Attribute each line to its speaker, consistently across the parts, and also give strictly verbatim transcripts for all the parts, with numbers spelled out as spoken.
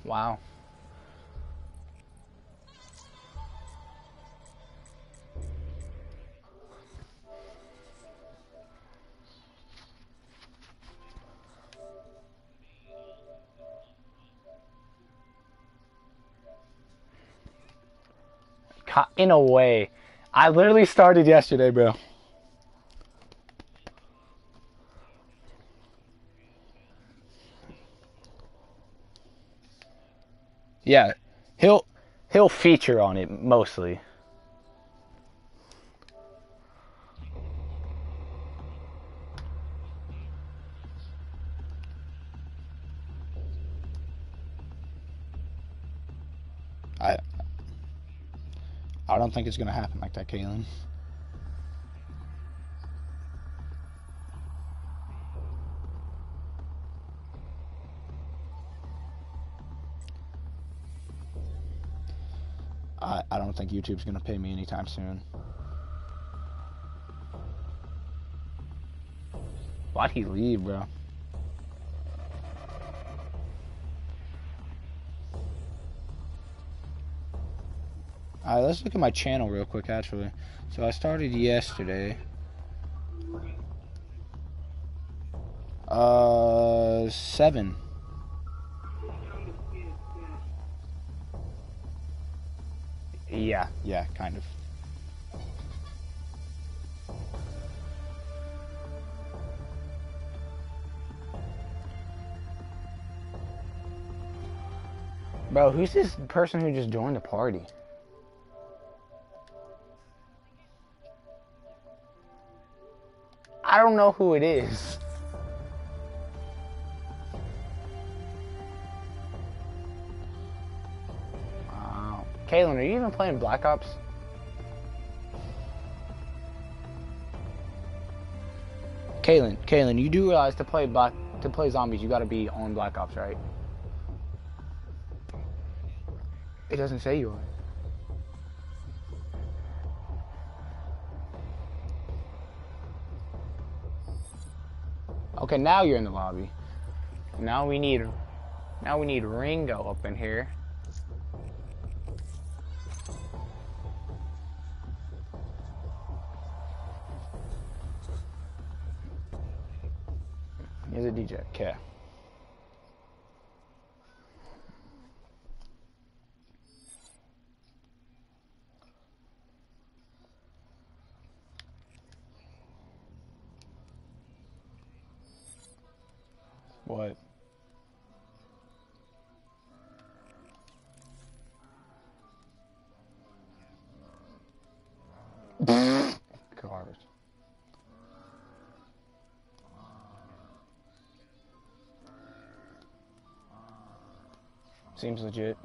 Speaker 1: Wow. In a way. I literally started yesterday, bro. Yeah. He'll he'll feature on it mostly. I I don't think it's gonna happen like that, Kaylin. I I don't think YouTube's gonna pay me anytime soon. Why'd he leave, bro? Alright, let's look at my channel real quick, actually. So I started yesterday. Uh, seven. Yeah, yeah, kind of. Bro, who's this person who just joined the party? I don't know who it is. Wow. Kaylin, are you even playing Black Ops? Kaylin, Kaylin, you do realize to play Black to play zombies, you gotta be on Black Ops, right? It doesn't say you are. Okay, now you're in the lobby. Now we need, now we need Ringo up in here. Here's a D J. Okay. What? Garbage. Seems legit.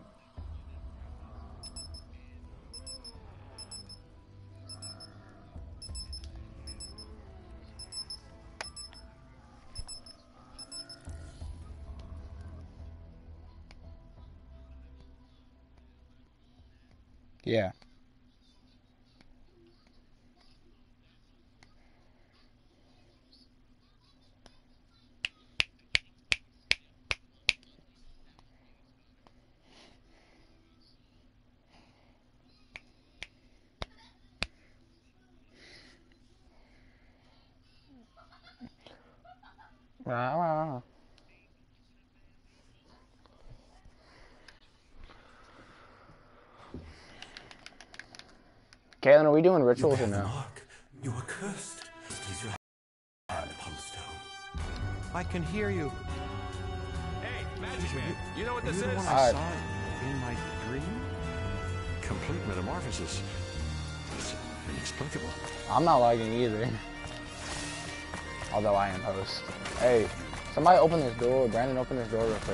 Speaker 1: Yeah. Wow, wow. Kaylin, are we doing rituals or no?
Speaker 2: Mark. You are cursed. Place your hand upon the stone.
Speaker 3: I can hear you.
Speaker 4: Hey, Magic Man, you know what this
Speaker 3: Are you the
Speaker 4: is?
Speaker 3: one I
Speaker 1: Alright.
Speaker 3: saw in my dream?
Speaker 2: Complete metamorphosis. It's inexplicable.
Speaker 1: I'm not lagging either. Although I am host. Hey, somebody open this door. Brandon, open this door real quick.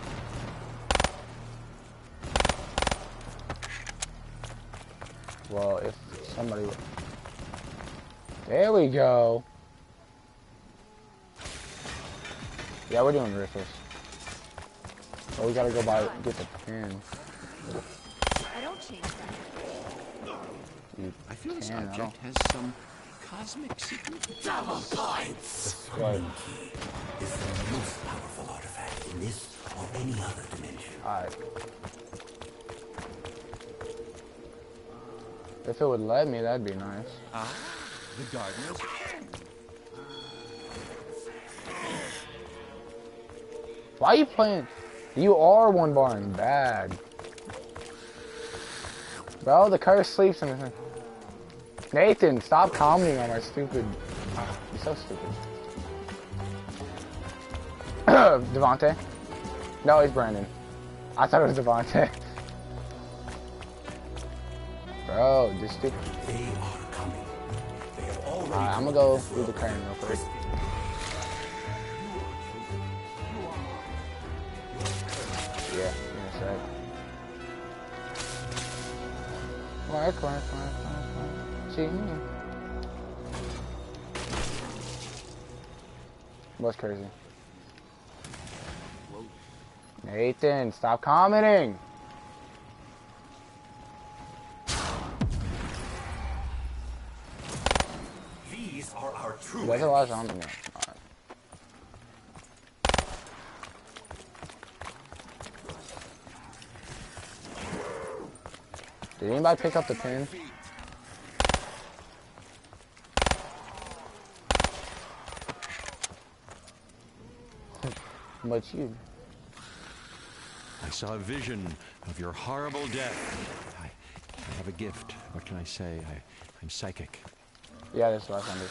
Speaker 1: Well, if somebody... There we go. Yeah, we're doing rituals. Oh, we gotta go by get the pin.
Speaker 5: I don't change that.
Speaker 1: You
Speaker 3: I feel this
Speaker 1: can, I
Speaker 3: object
Speaker 1: don't-
Speaker 3: has some cosmic secret.
Speaker 2: Double points!
Speaker 1: What?
Speaker 2: Is the most powerful artifact in this or any other dimension.
Speaker 1: Alright. If it would let me, that'd be nice.
Speaker 3: Ah, the gardeners.
Speaker 1: Why are you playing? You are one barn. Bad. Bro, the curse sleeps in his... Nathan, stop commenting on my stupid... You're so stupid. Devontae? No, it's Brandon. I thought it was Devontae. Bro, this stupid...
Speaker 2: They are coming. They have already...
Speaker 1: Alright, I'm gonna go through the curtain real quick. Yeah, give me a sec. Work, work, work, work, work. See me. What's crazy? Nathan, stop commenting!
Speaker 2: These are our true
Speaker 1: There's a lot of zombies now. Alright. Did anybody pick up the pin? But you.
Speaker 3: I saw a vision of your horrible death. I, I have a gift. What can I say? I, I'm psychic.
Speaker 1: Yeah, that's what I found.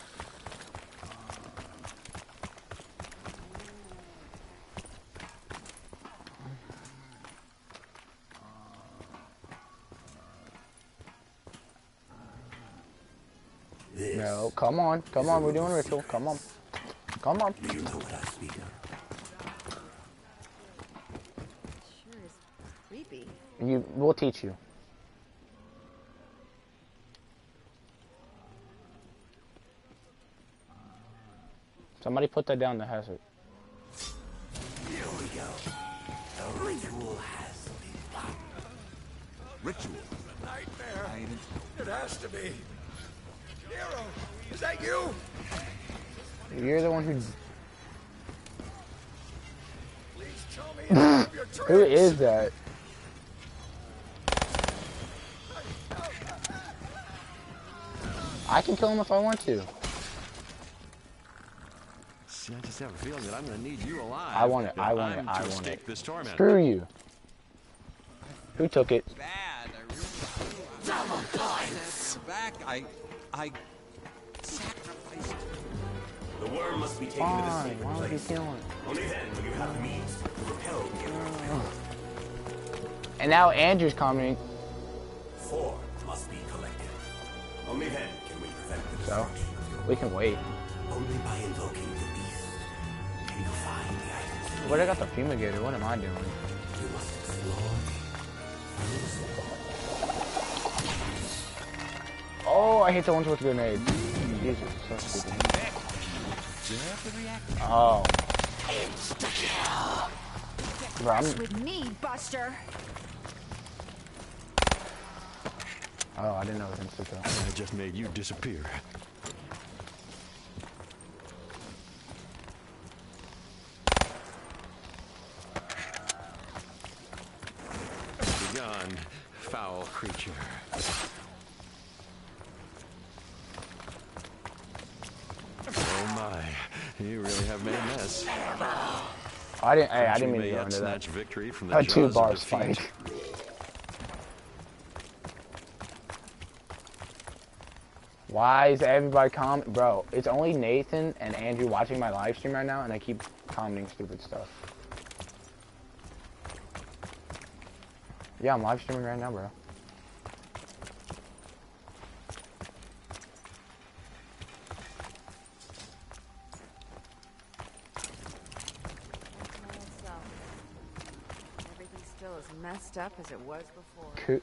Speaker 2: This.
Speaker 1: No, come on, come on, we're doing ritual. Come on, come on.
Speaker 2: Do you know what I speak of?
Speaker 5: Sure is creepy.
Speaker 1: You, we'll teach you. Somebody put that down that has it.
Speaker 2: Here we go. The ritual has begun.
Speaker 3: Ritual.
Speaker 4: Nightmare. It has to be. Nero, is that you?
Speaker 1: You're the one who.
Speaker 4: Please tell me you have your tricks.
Speaker 1: Who is that? I can kill him if I want to.
Speaker 3: See, I just have a feeling that I'm going to need you alive.
Speaker 1: I want it.
Speaker 3: if
Speaker 1: I want it.
Speaker 3: I'm
Speaker 1: I
Speaker 3: to
Speaker 1: want
Speaker 3: escape
Speaker 1: it.
Speaker 3: this torment.
Speaker 1: Screw you. Who took it?
Speaker 6: Bad. I really do. Back. I, I sacrificed.
Speaker 2: The worm must be taken to the
Speaker 1: Fine.
Speaker 2: sacred
Speaker 1: Why would you
Speaker 2: place.
Speaker 1: kill him?
Speaker 2: Only then will you have the means to repel the enemy.
Speaker 1: And now Andrew's commenting.
Speaker 2: Four must be collected. Only then can we prevent the
Speaker 1: So
Speaker 2: destruction of your
Speaker 1: we can wait.
Speaker 2: Only by invoking the beast can you find the items.
Speaker 1: But I got the fumigator. What am I doing?
Speaker 2: You must explore.
Speaker 1: Oh, I hate the ones with grenades. Jesus, so stupid. Oh. Bro, I'm,
Speaker 5: With me, Buster.
Speaker 1: oh, I didn't know it was insta kill.
Speaker 3: I just made you disappear. Be gone, foul creature. Oh my, you really have made a mess.
Speaker 1: I didn't. Hey, I
Speaker 3: You
Speaker 1: didn't mean
Speaker 3: may
Speaker 1: to go
Speaker 3: yet
Speaker 1: into that.
Speaker 3: snatch victory from the
Speaker 1: A two
Speaker 3: jaws of
Speaker 1: bars
Speaker 3: defeat.
Speaker 1: fight. Why is everybody comment? Bro, it's only Nathan and Andrew watching my live stream right now, and they keep commenting stupid stuff. Yeah, I'm live streaming right now, bro.
Speaker 5: So, everything's still as messed up as it was before.
Speaker 1: Cool.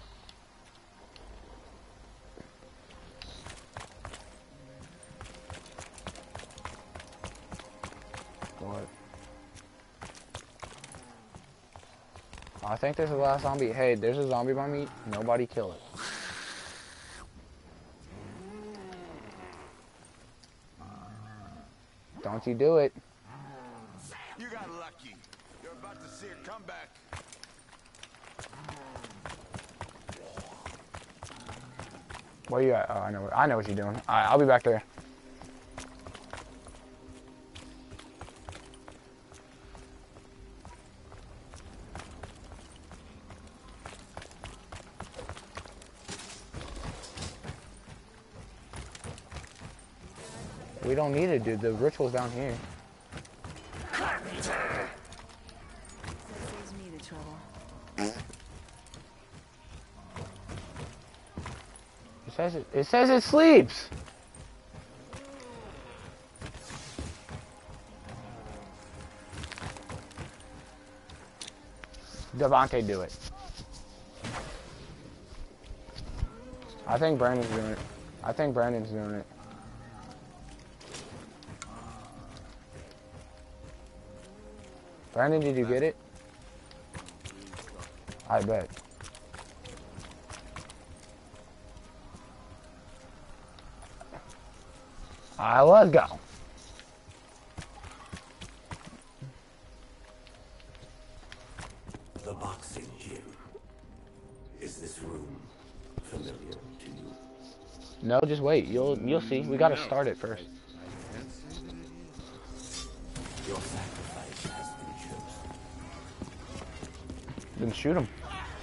Speaker 1: What? I think there's a last zombie. Hey, there's a zombie by me. Nobody kill it. Don't you do it.
Speaker 4: You got lucky. You're about to see a comeback.
Speaker 1: Where you at? Oh, I know. I know what you're doing. All right, I'll be back there. We don't need it, dude. The ritual's down here.
Speaker 5: That saves me the trouble.
Speaker 1: It says it. It says it sleeps. Devontae, do it. I think Brandon's doing it. I think Brandon's doing it. Brandon, did you get it? I bet. Alright, let's go.
Speaker 2: The boxing gym. Is this room familiar to you?
Speaker 1: No, just wait. You'll you'll see. We gotta start it first.
Speaker 2: Your sacrifice has been chosen.
Speaker 1: Then shoot him.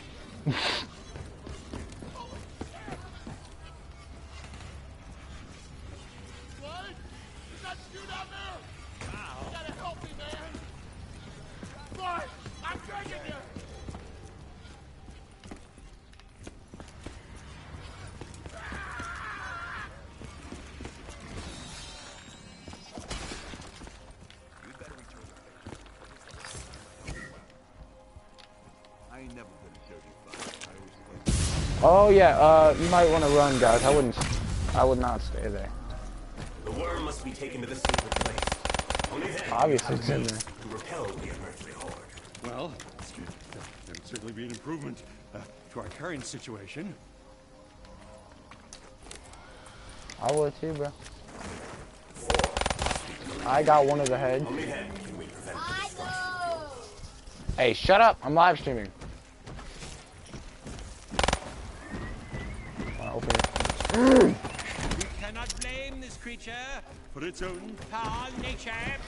Speaker 1: Oh yeah, uh, you might want to run, guys. I wouldn't, I would not stay there.
Speaker 2: The worm must be taken to the secret place. Only then
Speaker 1: Obviously it's in there.
Speaker 2: to repel the unearthly horde.
Speaker 3: Well, that would certainly be an improvement uh, to our current situation.
Speaker 1: I would too, bro. I got one of the heads.
Speaker 2: Only then can we prevent this.
Speaker 1: Hey, shut up! I'm live streaming. Open it.
Speaker 6: You cannot blame this creature
Speaker 3: For its own
Speaker 6: foul nature.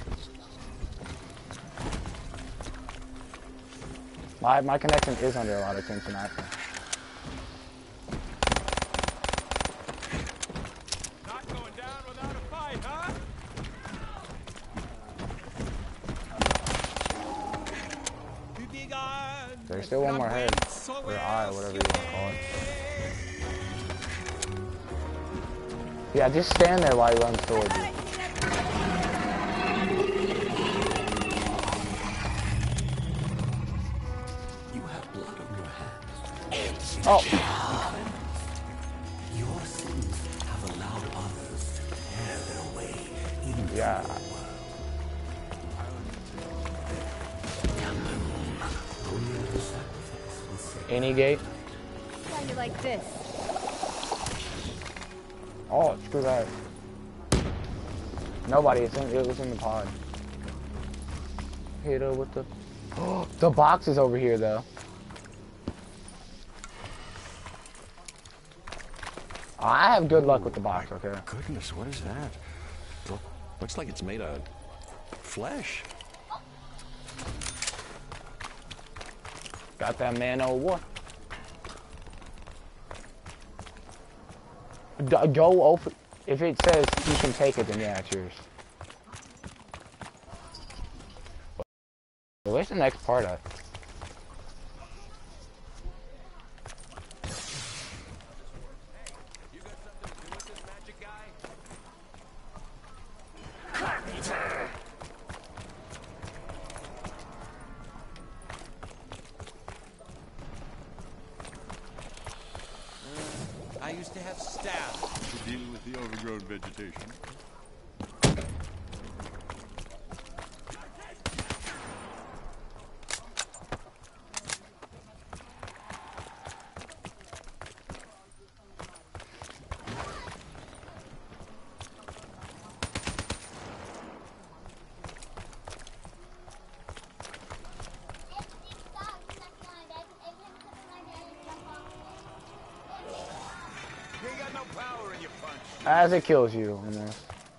Speaker 1: My my connection is under a lot of tension, actually.
Speaker 6: Not going down without a fight, huh? You be gone.
Speaker 1: There's still one more head, or eye, or whatever you want to call it. Yeah, just stand there while he runs towards you.
Speaker 2: You have blood on your hands.
Speaker 1: Oh,
Speaker 2: Your sins have allowed others to tear their way into
Speaker 1: yeah.
Speaker 2: the world. Only the sacrifice will save.
Speaker 1: Any gate?
Speaker 5: Kind of like this.
Speaker 1: Oh, screw that. Nobody. It's in, it was in the pod. Hit her with the. Oh, the box is over here though. I have good luck with the box. Okay.
Speaker 3: goodness, what is that? Look, looks like it's made of flesh.
Speaker 1: Got that man o' war. D go open. If it says you can take it, then yeah, it's yours. Where's the next part at?
Speaker 6: You got something to do with this magic guy? I used to have staff to deal with the overgrown vegetation. You ain't got no
Speaker 1: As it kills you, almost.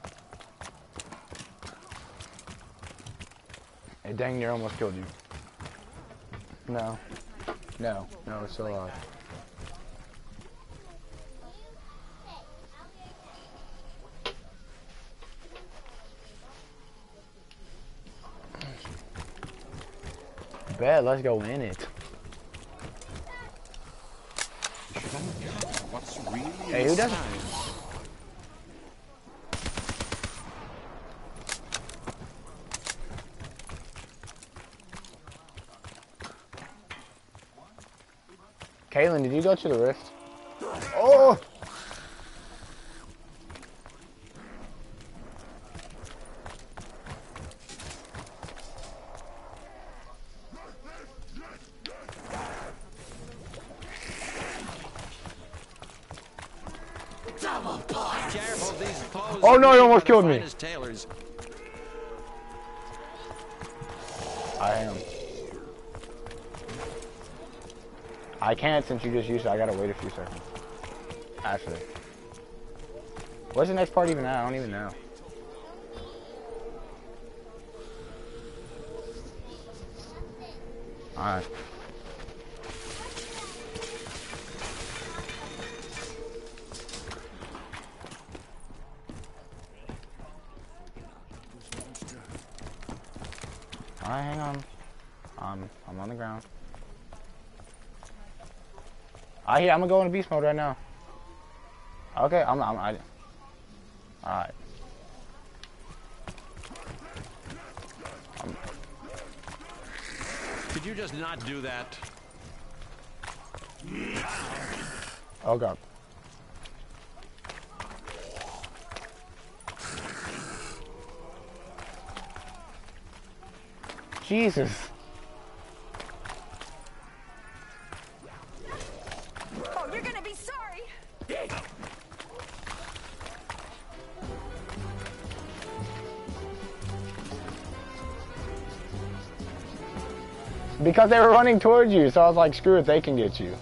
Speaker 1: It dang near almost killed you. No. No. No, it's still alive. Bet, let's go in it.
Speaker 3: What's really
Speaker 1: Hey, who doesn't? Kaylin, did you go to the rift? Oh!
Speaker 3: Careful, these clothes
Speaker 1: Oh no,
Speaker 3: are
Speaker 1: he
Speaker 3: made
Speaker 1: almost
Speaker 3: by the
Speaker 1: killed me.
Speaker 3: finest tailors.
Speaker 1: I am. I can't since you just used it. I gotta wait a few seconds. Actually. Where's the next part even at? I don't even know. Alright. Alright, hang on. Um, I'm on the ground. I hear. I'm gonna go into beast mode right now. Okay, I'm. I'm. I, all right. I'm,
Speaker 3: Could you just not do that?
Speaker 1: oh god. Jesus.
Speaker 5: Oh, you're gonna be sorry.
Speaker 1: Because they were running towards you, so I was like, screw it, they can get you.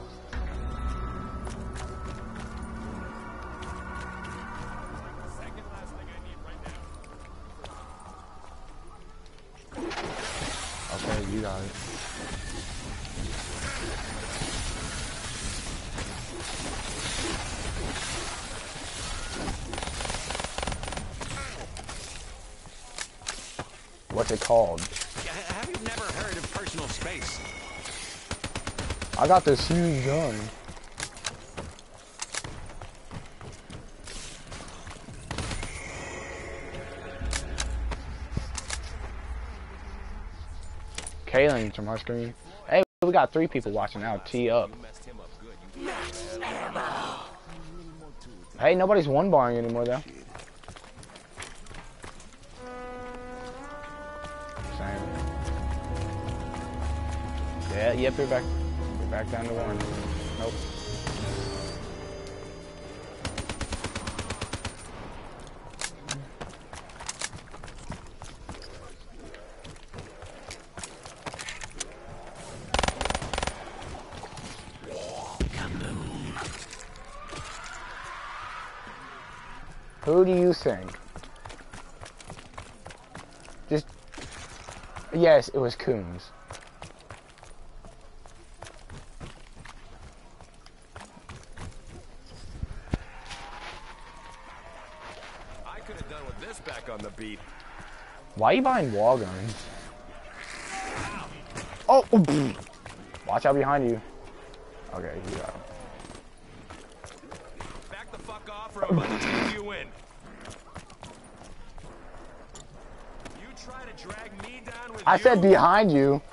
Speaker 1: Okay, you got it. What's it called?
Speaker 3: Have you never heard of personal space?
Speaker 1: I got this huge gun. Kaylin from our screen. Hey, we got three people watching now. Tee up. Hey, nobody's one barring anymore though. Same. Yeah, yep, you're back. You're back down to one. Nope. Who do you think? Just yes, it was Coons.
Speaker 6: I could have done with this back on the beat.
Speaker 1: Why are you buying wall guns? Oh, oh pfft. Watch out behind you. Okay, you got him.
Speaker 6: Back the fuck off or I'm gonna take you in. You try to drag me down with
Speaker 1: I
Speaker 6: you?
Speaker 1: said behind you.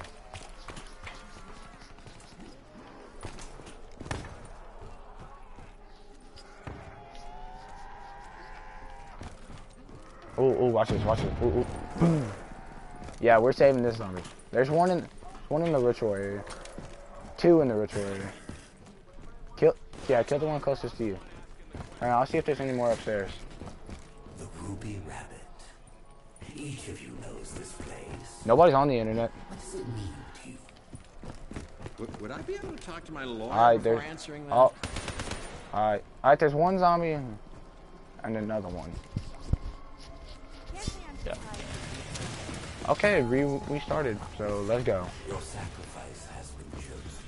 Speaker 1: Oh, oh, watch this, watch this. Ooh, ooh. Yeah, we're saving this zombie. There's one in, one in the ritual area. Two in the ritual area. Kill, yeah, kill the one closest to you. Alright, I'll see if there's any more upstairs.
Speaker 2: The Ruby Rabbit. Each of you knows this place.
Speaker 1: Nobody's on the internet.
Speaker 2: What does it mean to you?
Speaker 3: Would, would I be able to talk to my lawyer
Speaker 1: Alright,
Speaker 3: before
Speaker 1: there's.
Speaker 3: answering that?
Speaker 1: Oh. Alright. Alright, there's one zombie in here. and another one.
Speaker 5: Can't say I'm
Speaker 1: Yeah.
Speaker 5: surprised.
Speaker 1: Okay, we we started, so let's go.
Speaker 2: Your sacrifice has been chosen.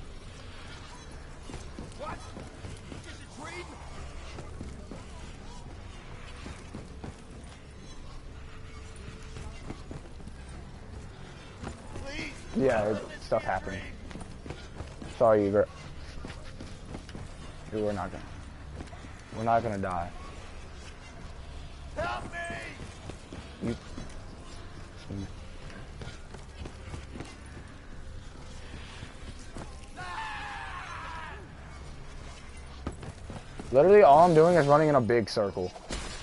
Speaker 4: What? Is it dream? Please.
Speaker 1: Yeah, it, stuff happened. Sorry, you girl. We're not gonna. We're not gonna die.
Speaker 4: Help me!
Speaker 1: You. Literally, all I'm doing is running in a big circle.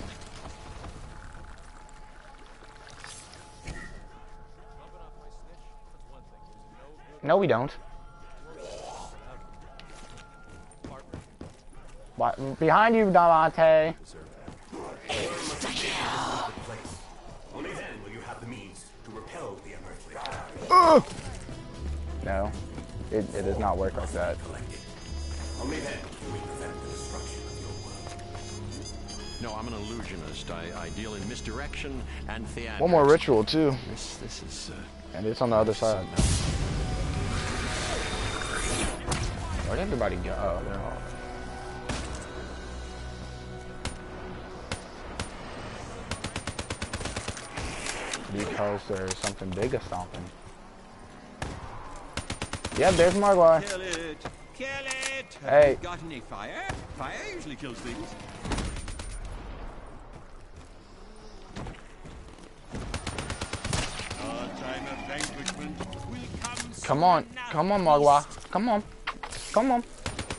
Speaker 1: No, we don't. Why- Behind you, Davante.
Speaker 2: Only then will you have the means to repel the unearthly.
Speaker 1: No, it, it does not work like that.
Speaker 2: Only then can we prevent the destruction of your world.
Speaker 3: No, I'm an illusionist. I, I deal in misdirection and theatrics.
Speaker 1: One more ritual too,
Speaker 3: This, this is. Uh,
Speaker 1: and it's on the other side. Where'd everybody go? Oh, they're all. Because there's something big a stomping. Yep, there's Margwa.
Speaker 6: Kill it! Kill it! Have
Speaker 1: Hey.
Speaker 6: you got any fire? Fire usually kills things. Our time of vanquishment will come soon
Speaker 1: Come on,
Speaker 6: enough.
Speaker 1: come on, Margwa. Come on, come on.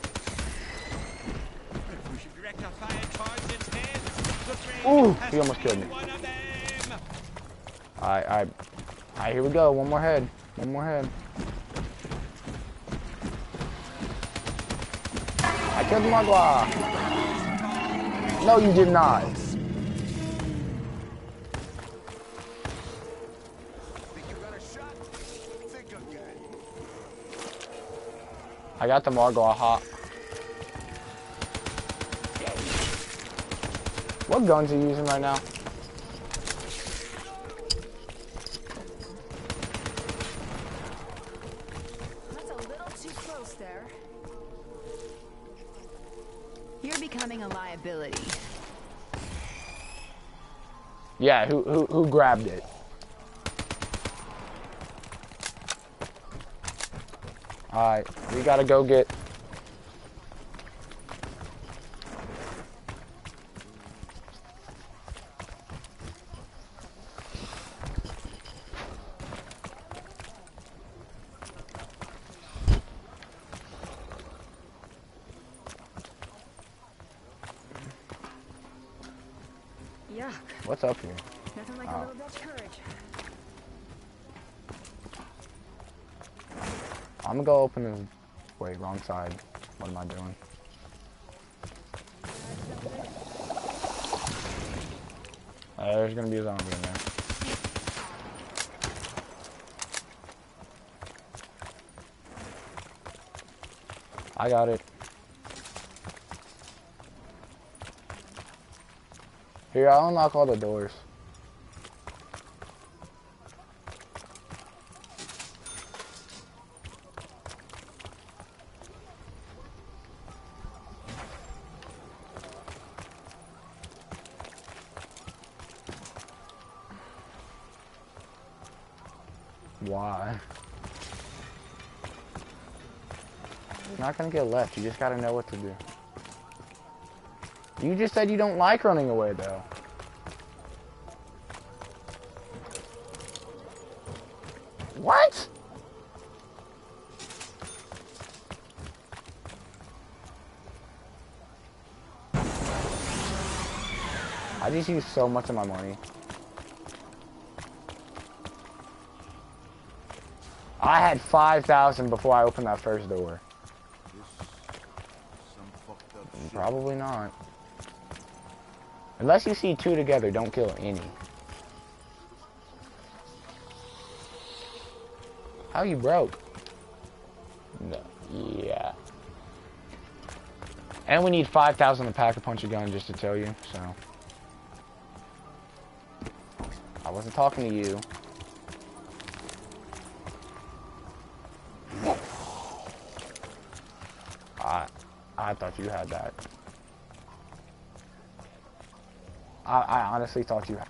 Speaker 6: We should direct our fire towards its head. The flame
Speaker 1: Ooh,
Speaker 6: has
Speaker 1: he almost killed me.
Speaker 6: been one of them.
Speaker 1: Alright, alright. Alright, here we go. One more head. One more head. I killed Margwa. No, you did not.
Speaker 4: Think you got a shot? Think again.
Speaker 1: I got the Margwa hot. What guns are you using right now?
Speaker 5: That's a little too close there. You're becoming a liability.
Speaker 1: Yeah, who who who grabbed it? Alright, we gotta go get.
Speaker 5: Yuck.
Speaker 1: What's up here?
Speaker 5: Nothing like
Speaker 1: Oh.
Speaker 5: a little Dutch courage.
Speaker 1: I'm gonna go open this. Wait, wrong side. What am I doing? Uh, there's gonna be a zombie in there. I got it. Here, I'll unlock all the doors. Why? You're not gonna get left. You just gotta know what to do. You just said you don't like running away, though. What? I just used so much of my money. I had five thousand before I opened that first door.
Speaker 4: Some fucked up shit.
Speaker 1: Probably not. Unless you see two together, don't kill any. How you broke? No. Yeah. And we need five thousand to pack a punch a gun, just to tell you, so. I wasn't talking to you. I I thought you had that. I, I honestly thought you had.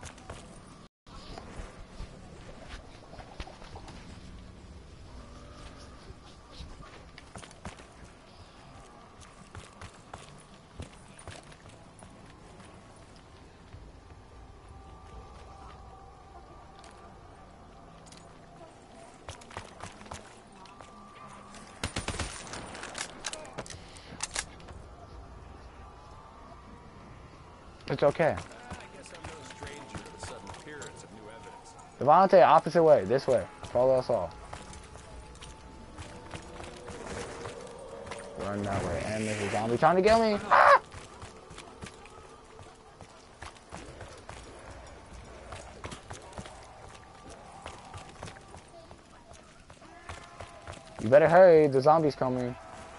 Speaker 1: It's okay.
Speaker 6: I guess I'm no stranger to the sudden appearance of new evidence.
Speaker 1: Devontae, opposite way, this way. Follow us all. Run that way. And there's a zombie trying to kill me. Ah! You better hurry, the zombie's coming.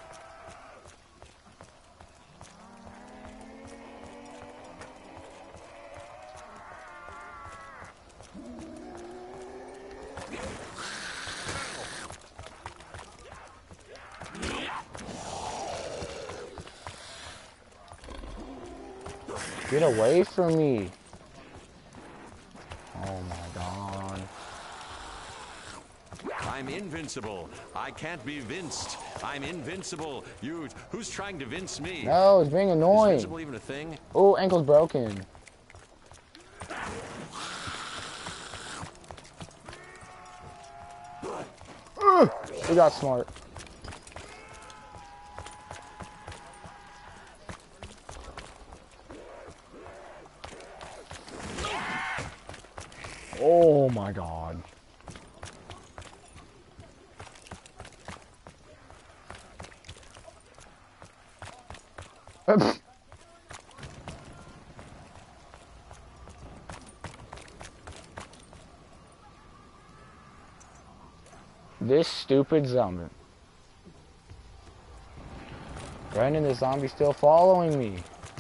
Speaker 1: Get away from me. Oh my god.
Speaker 3: I'm invincible. I can't be vinced. I'm invincible. You, who's trying to vince me?
Speaker 1: No, it's being
Speaker 3: Is
Speaker 1: annoying.
Speaker 3: invincible even a thing?
Speaker 1: Oh, ankle's broken. Ugh, we got smart. Oh my god. This stupid zombie. Brandon, the zombie's still following me.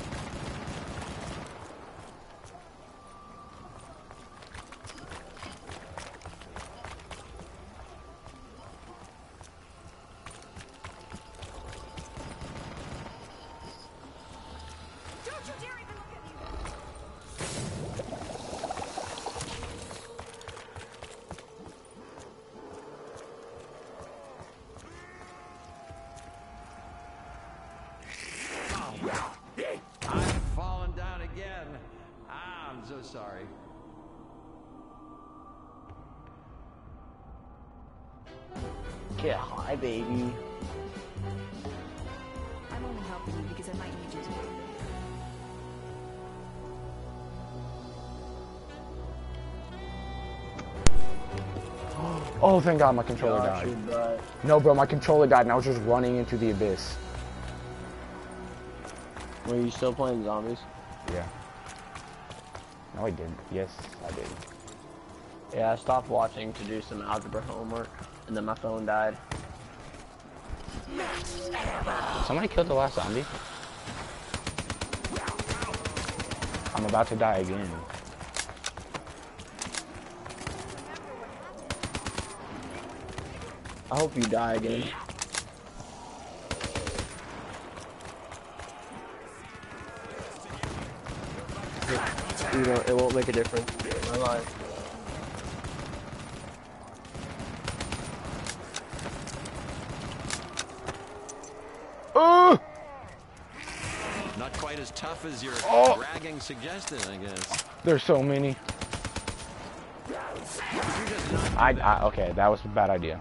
Speaker 3: I've fallen down again. Ah, I'm so sorry.
Speaker 1: Get high, baby.
Speaker 5: I'm only helping you because I might need you to.
Speaker 1: Oh, thank God my controller
Speaker 7: Gosh,
Speaker 1: died.
Speaker 7: you died.
Speaker 1: No, bro, my controller died and I was just running into the abyss.
Speaker 7: Were you still playing zombies?
Speaker 1: Yeah. No, I didn't. Yes, I did.
Speaker 7: Yeah, I stopped watching to do some algebra homework, and then my phone died.
Speaker 1: Somebody killed the last zombie. I'm about to die again.
Speaker 7: I hope you die again. You know, it won't make a difference. My life.
Speaker 1: Oh!
Speaker 3: Not quite as tough as your
Speaker 1: Oh.
Speaker 3: bragging suggested, I guess.
Speaker 1: There's so many. I, I okay, that was a bad idea.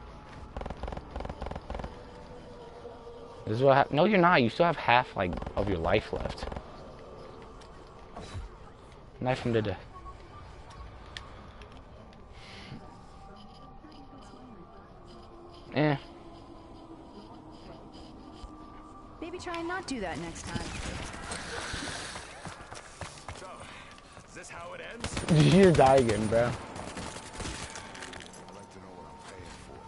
Speaker 1: This is what hap- no, you're not. You still have half like of your life left. Knife him to death. Eh.
Speaker 5: Maybe try and not do that next time.
Speaker 6: So, is this how it ends?
Speaker 1: You die again, bro.
Speaker 6: I'd like to know what I'm paying for.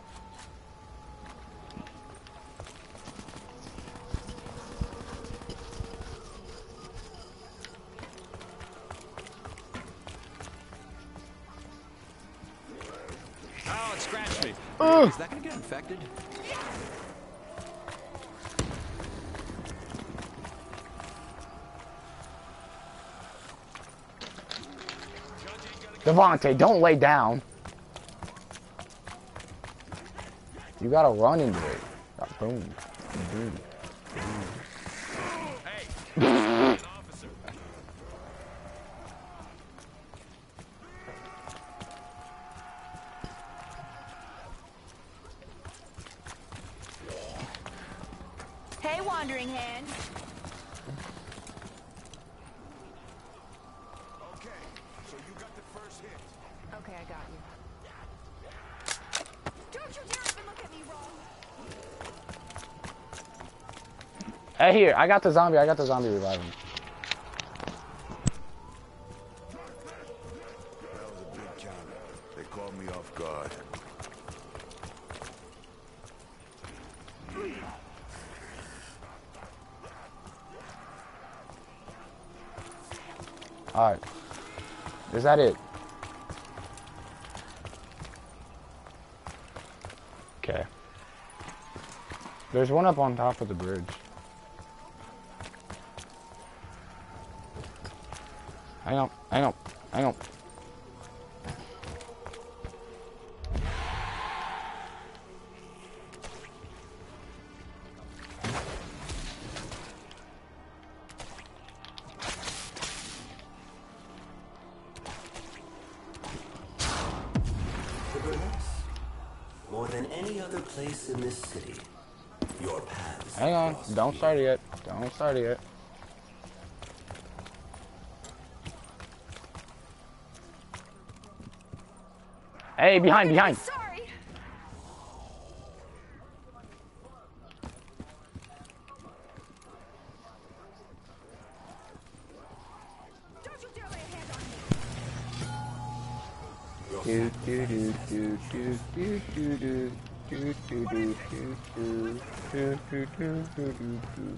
Speaker 3: Ow, it scratched me.
Speaker 1: Ugh.
Speaker 3: Is that gonna get infected?
Speaker 1: Devontae, don't lay down. You gotta run into it. Uh, Boom. Boom.
Speaker 5: Hey, Wandering Hand.
Speaker 4: Okay, so you got the first hit.
Speaker 5: Okay, I got you. Don't you dare even look at me wrong.
Speaker 1: Hey, here, I got the zombie. I got the zombie reviving.
Speaker 4: That was a big counter. They caught me off guard.
Speaker 1: Alright. Is that it? Okay. There's one up on top of the bridge. Hang on, hang on, hang on.
Speaker 2: More than any other place in this city, your paths.
Speaker 1: Hang on,
Speaker 2: cross
Speaker 1: don't
Speaker 2: here.
Speaker 1: start it yet. Don't start it yet. Hey, behind, behind.
Speaker 5: Sorry. Don't you dare lay a hand on me.
Speaker 1: Do do do do do do do do do do do do do do do do do do.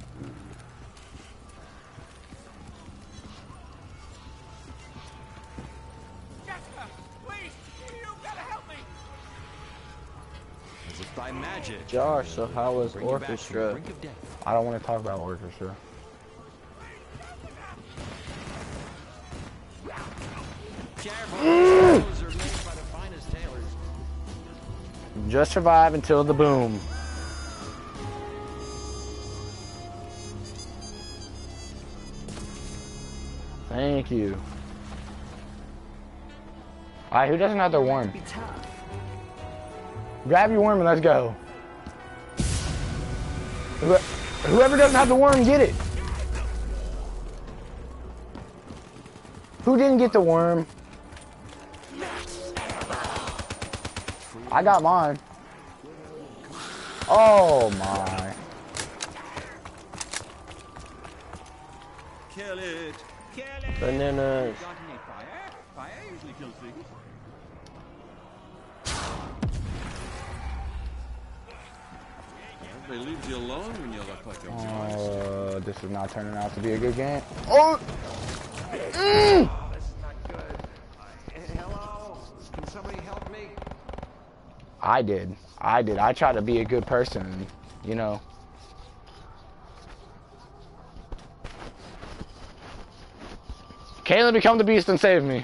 Speaker 6: Jessica, please, you gotta help me.
Speaker 3: As if by magic.
Speaker 7: Josh, so how was
Speaker 3: Bring you back from the
Speaker 7: Orchestra?
Speaker 3: brink of death.
Speaker 1: I don't want to talk about orchestra.
Speaker 3: Careful, those are made by the finest tailors.
Speaker 1: Just survive until the boom. Thank you. Alright, who doesn't have their worm?
Speaker 5: Be tough.
Speaker 1: Grab your worm and let's go. Who- Whoever doesn't have the worm, get it. Who didn't get the worm? I got mine. Oh my.
Speaker 6: Kill it. Kill it.
Speaker 7: Bananas.
Speaker 6: Got any fire? Fire usually kills things. Everybody leaves you alone when you look like a joy.
Speaker 1: Uh, this is not turning out to be a good game. Oh! Mm!
Speaker 3: Hello? Can somebody help me?
Speaker 1: I did. I did. I tried to be a good person, you know. Caleb, become the beast and save me.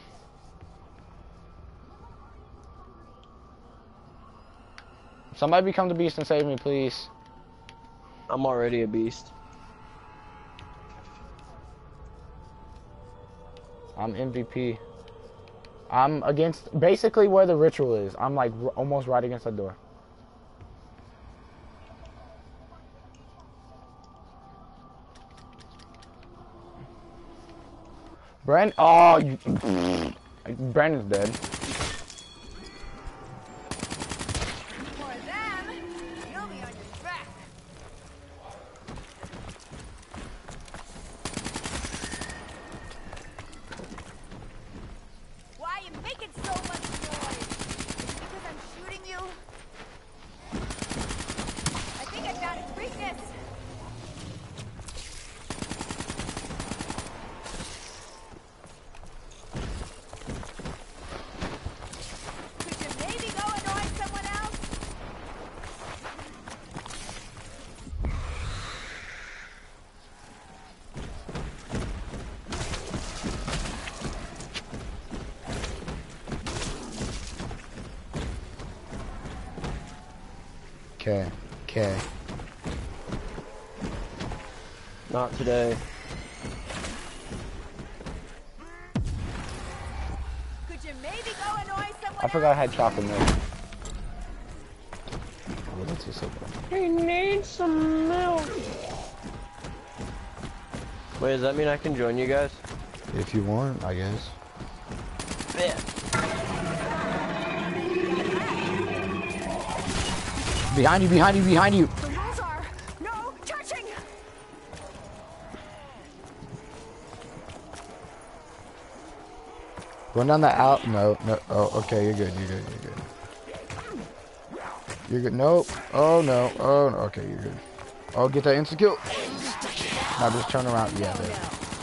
Speaker 1: Somebody become the beast and save me, please.
Speaker 7: I'm already a beast.
Speaker 1: I'm M V P. I'm against, basically where the ritual is. I'm like r almost right against the door. Brand, oh, you, Brandon's dead.
Speaker 5: For them, you'll be on your back. Why are you making so much noise? Because I'm shooting you? I think I found its weakness.
Speaker 1: K. K.
Speaker 7: Not today.
Speaker 5: Could you maybe go annoy someone?
Speaker 1: I forgot I had chocolate milk. Oh, that's just so bad.
Speaker 7: We need some milk. Wait, does that mean I can join you guys?
Speaker 1: If you want, I guess.
Speaker 7: Yeah.
Speaker 1: Behind you, behind you, behind you!
Speaker 5: The rules are no touching.
Speaker 1: Going down the out. No, no. Oh, okay, you're good, you're good, you're good. You're good. Nope. Oh, no. Oh, no. Okay, you're good. Oh, get that insta kill. Now just turn around. Yeah, there.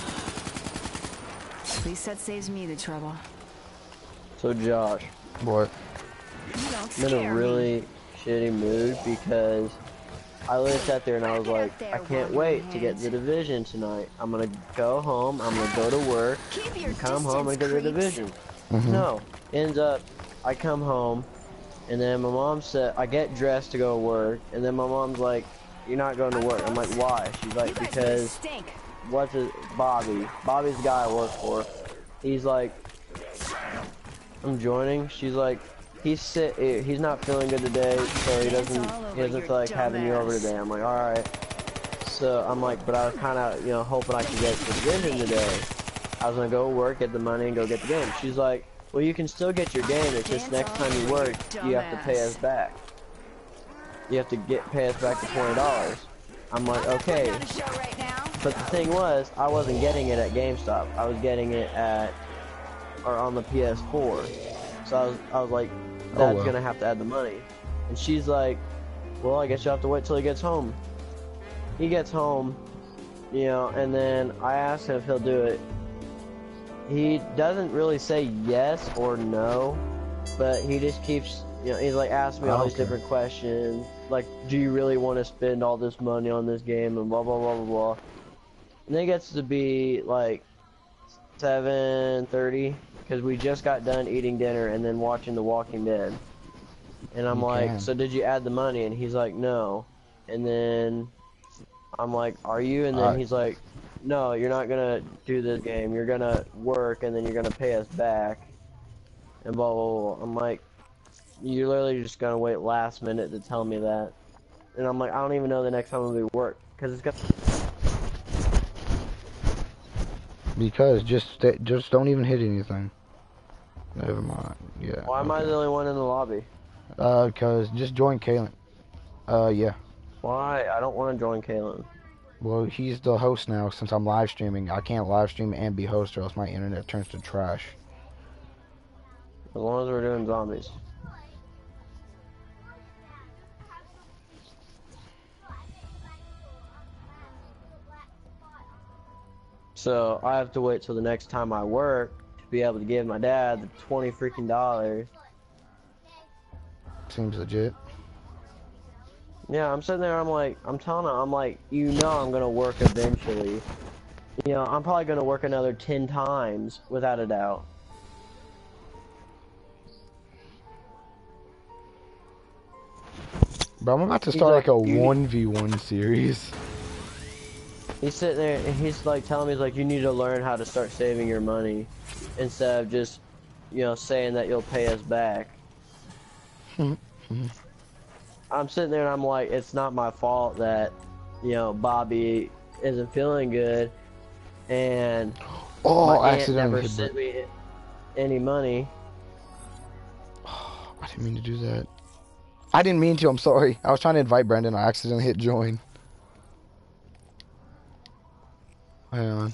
Speaker 5: At least that saves me the trouble.
Speaker 7: So Josh,
Speaker 1: What?
Speaker 5: You don't
Speaker 7: I'm in
Speaker 5: scare
Speaker 7: a really shitty mood because I literally sat there and I was like, I can't wait to get the division tonight. I'm gonna go home, I'm gonna go to work,
Speaker 5: me. Keep your
Speaker 7: come home and get the
Speaker 5: distance, creeps.
Speaker 7: division.
Speaker 1: Mm-hmm.
Speaker 7: No, ends up, I come home, and then my mom said, I get dressed to go to work, and then my mom's like, you're not going to work. I'm like, why? She's
Speaker 5: You
Speaker 7: like,
Speaker 5: guys really
Speaker 7: because,
Speaker 5: stink.
Speaker 7: what's it, Bobby, Bobby's the guy I work for. He's like, I'm joining. She's like, he's sit, he's not feeling good today, so he doesn't, he doesn't feel like having you over today. I'm like, all right. So I'm like, but I was kind of, you know, hoping I could get the division today. I was gonna go work, get the money, and go get the game. She's like, well, you can still get your game. It's just next time you work, you have to pay us back. You have to get pay us back the twenty dollars. I'm like, okay. But the thing was, I wasn't getting it at GameStop. I was getting it at, or on the P S four. So I was, I was like, Dad's
Speaker 1: Oh, well.
Speaker 7: gonna have to add the money. And she's like, well, I guess you'll have to wait till he gets home. He gets home, you know, and then I asked him if he'll do it. He doesn't really say yes or no, but he just keeps, you know, he's like asking me all these
Speaker 1: Okay.
Speaker 7: different questions. Like, do you really want to spend all this money on this game and blah, blah, blah, blah, blah. And then it gets to be like seven thirty, because we just got done eating dinner and then watching The Walking Dead. And I'm
Speaker 1: You
Speaker 7: like,
Speaker 1: can.
Speaker 7: so did you add the money? And he's like, no. And then I'm like, are you? And then
Speaker 1: Alright.
Speaker 7: he's like, no, you're not gonna do this game. You're gonna work and then you're gonna pay us back. And blah, blah, blah. I'm like, you're literally just gonna wait last minute to tell me that. And I'm like, I don't even know the next time I'm gonna be work. Because it's got...
Speaker 1: Because just sta just don't even hit anything. Never mind. Yeah.
Speaker 7: Why am I
Speaker 1: okay.
Speaker 7: the only one in the lobby?
Speaker 1: Uh, cause just join Kalen. Uh, yeah.
Speaker 7: Why? I don't want to join Kalen.
Speaker 1: Well, he's the host now since I'm live streaming. I can't live stream and be host or else my internet turns to trash.
Speaker 7: As long as we're doing zombies. So I have to wait till the next time I work to be able to give my dad the twenty freaking dollars.
Speaker 1: Seems legit.
Speaker 7: Yeah, I'm sitting there, I'm like, I'm telling him, I'm like, you know I'm gonna work eventually. You know, I'm probably gonna work another ten times, without a doubt.
Speaker 1: But I'm about to
Speaker 7: He's
Speaker 1: start like,
Speaker 7: like,
Speaker 1: a
Speaker 7: you-
Speaker 1: one v one series.
Speaker 7: He's sitting there and he's like telling me, he's like, you need to learn how to start saving your money instead of just, you know, saying that you'll pay us back. I'm sitting there and I'm like, it's not my fault that, you know, Bobby isn't feeling good, and
Speaker 1: Oh,
Speaker 7: my
Speaker 1: I
Speaker 7: aunt
Speaker 1: accidentally
Speaker 7: never
Speaker 1: hit
Speaker 7: sent
Speaker 1: button.
Speaker 7: me any money.
Speaker 1: I didn't mean to do that. I didn't mean to, I'm sorry. I was trying to invite Brandon, I accidentally hit join. Hang on.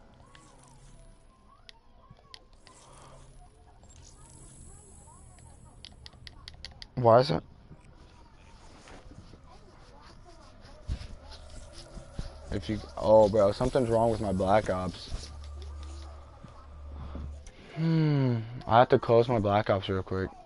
Speaker 1: Why is that? If you, oh bro, something's wrong with my Black Ops. Hmm, I have to close my Black Ops real quick.